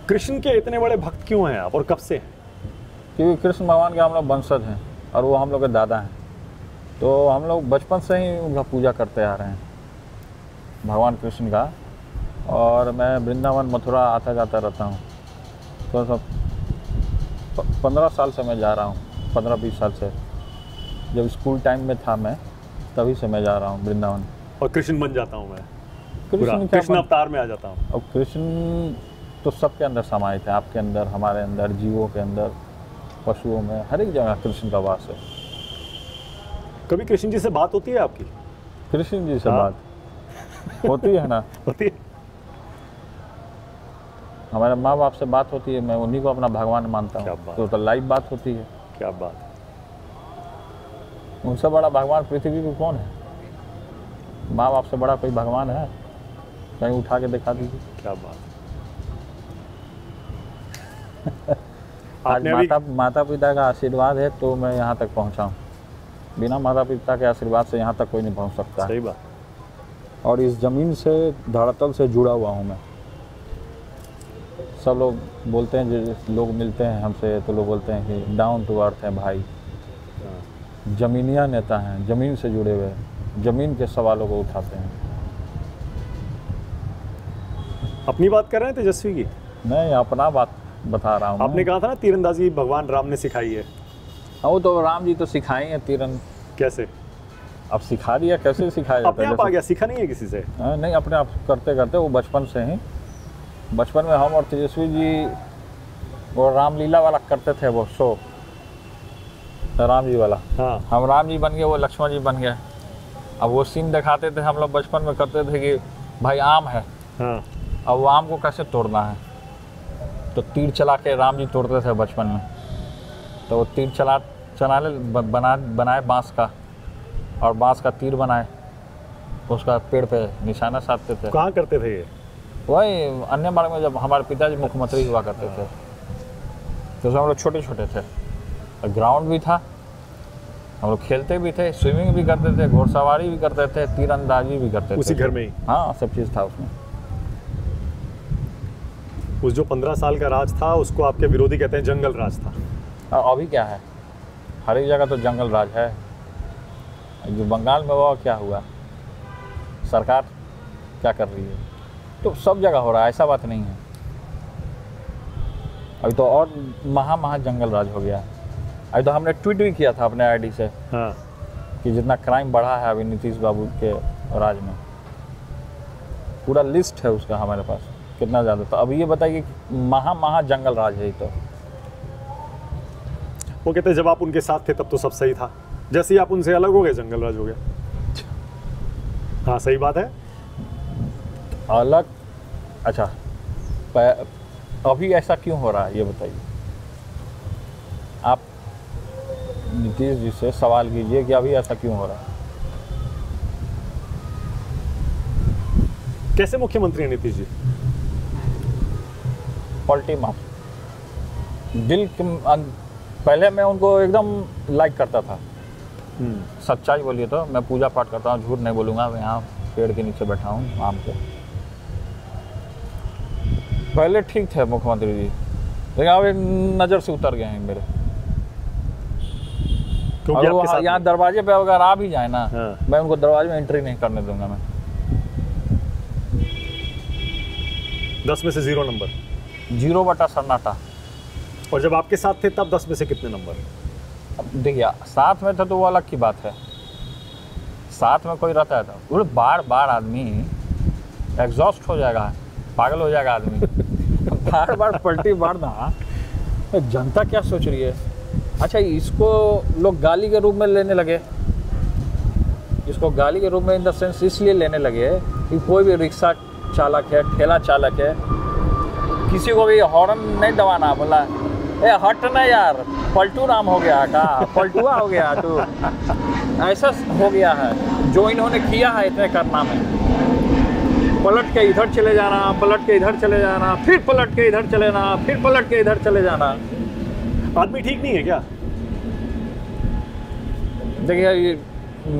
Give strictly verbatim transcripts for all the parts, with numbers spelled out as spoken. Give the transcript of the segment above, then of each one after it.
कृष्ण के इतने बड़े भक्त क्यों हैं आप और कब से हैं? क्योंकि कृष्ण भगवान के हम लोग वंशज हैं और वो हम लोग के दादा हैं, तो हम लोग बचपन से ही उनका पूजा करते आ रहे हैं भगवान कृष्ण का। और मैं वृंदावन मथुरा आता जाता रहता हूँ, तो सब पंद्रह साल से मैं जा रहा हूँ, पंद्रह बीस साल से। जब स्कूल टाइम में था मैं, तभी से मैं जा रहा हूँ वृंदावन। और कृष्ण बन जाता हूँ मैं, कृष्ण कृष्ण अवतार में आ जाता हूँ। और कृष्ण तो सबके अंदर समाहित है, आपके अंदर, हमारे अंदर, जीवों के अंदर, पशुओं में, हर एक जगह कृष्ण का वास है। कभी कृष्ण जी से बात होती है आपकी? कृष्ण जी से हाँ? बात होती है ना। होती है। हमारे माँ बाप से बात होती है, मैं उन्हीं को अपना भगवान मानता क्या हूँ, बात। तो, तो लाइव बात होती है। क्या बात है। उनसे बड़ा भगवान पृथ्वी पे कौन है? माँ बाप से बड़ा कोई भगवान है? कहीं उठा के दिखा दीजिए। क्या बात। आज माता माता पिता का आशीर्वाद है तो मैं यहाँ तक पहुँचा हूँ। बिना माता पिता के आशीर्वाद से यहाँ तक कोई नहीं पहुँच सकता। सही बात। और इस ज़मीन से, धरातल से जुड़ा हुआ हूँ मैं। सब लोग बोलते हैं, जो लोग मिलते हैं हमसे तो लोग बोलते हैं कि डाउन टू अर्थ है भाई, जमीनिया नेता हैं, ज़मीन से जुड़े हुए, ज़मीन के सवालों को उठाते हैं। अपनी बात कर रहे हैं तेजस्वी की? नहीं, अपना बात बता रहा हूँ। आपने कहा था ना तीरंदाजी भगवान राम ने सिखाई है। हाँ, वो तो राम जी तो सिखाए हैं तीरन। कैसे? अब सिखा दिया, कैसे सिखाया जाता अपने है? आप आ गया, सीखा नहीं है किसी से? हाँ, नहीं, अपने आप करते करते वो बचपन से ही। बचपन में हम और तेजस्वी जी वो रामलीला वाला करते थे, वो शो राम जी वाला। हाँ। हम राम जी बन गए, वो लक्ष्मण जी बन गए। अब वो सीन दिखाते थे, हम लोग बचपन में करते थे कि भाई आम है, हाँ। अब वो आम को कैसे तोड़ना है, तो तीर चला के राम जी तोड़ते थे बचपन में। तो वो तीर चला चलाने बना बनाए बांस का, और बांस का तीर बनाए, उसका पेड़ पे निशाना साधते थे। कहाँ करते थे ये? वही अन्य मार्ग में, जब हमारे पिताजी मुख्यमंत्री हुआ करते थे तो हम लोग छोटे छोटे थे, ग्राउंड भी था, हम लोग खेलते भी थे, स्विमिंग भी करते थे, घोड़सवारी भी करते थे, तीरंदाजी भी करते थे। उसी घर में ही? हाँ, सब चीज़ था उसमें। उस जो पंद्रह साल का राज था उसको आपके विरोधी कहते हैं जंगल राज था। और अभी क्या है, हर एक जगह तो जंगल राज है। जो बंगाल में हुआ क्या हुआ, सरकार क्या कर रही है, तो सब जगह हो रहा है, ऐसा बात नहीं है। अभी तो और महा महा जंगल राज हो गया। अभी तो हमने ट्वीट भी किया था अपने आईडी से, हाँ, कि जितना क्राइम बढ़ा है अभी नीतीश बाबू के राज में, पूरा लिस्ट है उसका हमारे पास, कितना ज़्यादा। तो अभी ये बताइए, महा महा जंगल राज है। तो वो कहते हैं जब आप उनके साथ थे तब तो सब सही था, जैसे ही आप उनसे अलग हो गए जंगल राज हो गया। हाँ, सही बात है। अलग, अच्छा, अभी ऐसा क्यों हो रहा है ये बताइए। आप नीतीश जी से सवाल कीजिए कि अभी ऐसा क्यों हो रहा है। कैसे मुख्यमंत्री हैं नीतीश जी? पलटी मार दिल के, पहले मैं उनको एकदम लाइक करता था। सच्चाई बोलिए तो मैं पूजा पाठ करता हूँ, झूठ नहीं बोलूँगा। मैं यहाँ पेड़ के नीचे बैठा हूँ आम के। पहले ठीक थे मुख्यमंत्री जी, लेकिन अब एक नज़र से उतर गए हैं मेरे। और वो यहाँ दरवाजे पे अगर आ भी जाए ना, हाँ। मैं उनको दरवाजे में एंट्री नहीं करने दूंगा। मैं दस में से जीरो नंबर, जीरो बटा सन्नाटा। और जब आपके साथ थे तब दस में से कितने नंबर? अब देखिए, साथ में थे तो वो अलग की बात है, साथ में कोई रहता है तो पूरे बार बार आदमी एग्जॉस्ट हो जाएगा, पागल हो जाएगा आदमी। बार बार पलटी मारना, तो जनता क्या सोच रही है। अच्छा, इसको लोग गाली के रूप में लेने लगे, इसको गाली के रूप में इन द सेंस इसलिए लेने लगे कि कोई भी रिक्शा चालक है, ठेला चालक है, किसी को भी हॉर्न नहीं दबाना, बोला ए हट ना यार, पलटू नाम हो गया का, पलटुआ हो गया तू, ऐसा हो गया है जो इन्होंने किया है इतने करना में। पलट के इधर चले जाना, पलट के इधर चले जाना, फिर पलट के इधर चले जाना, फिर पलट के इधर चले जाना। आदमी ठीक नहीं है क्या? देखिए, ये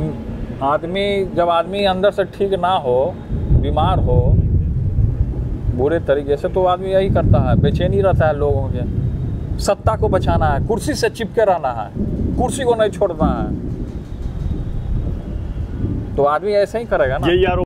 आदमी, जब आदमी अंदर से ठीक ना हो, बीमार हो, बुरे तरीके से तो आदमी यही करता है, बेचैनी रहता है लोगों के, सत्ता को बचाना है, कुर्सी से चिपके रहना है, कुर्सी को नहीं छोड़ना है, तो आदमी ऐसे ही करेगा ना। यही आरोप